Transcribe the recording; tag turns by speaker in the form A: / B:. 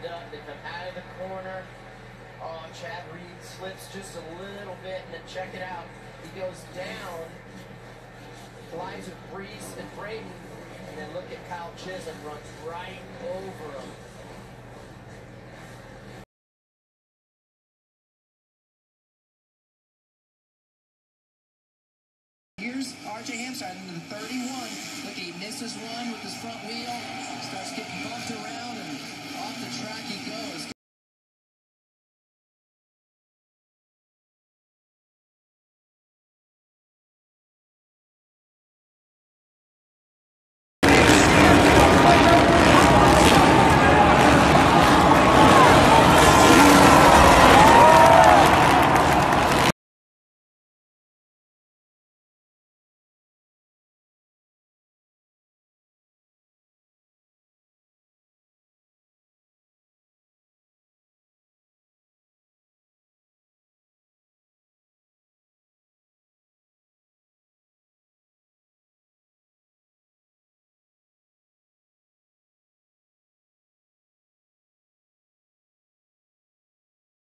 A: up, they come out of the corner. Oh, Chad Reed slips just a little bit, and then check it out. He goes down, flies with Brees and Braden, and then look at Kyle Chisholm, runs right over him.
B: Here's R.J. Hampshire into the 31. Look, he misses one with his front wheel. Starts getting bumped around.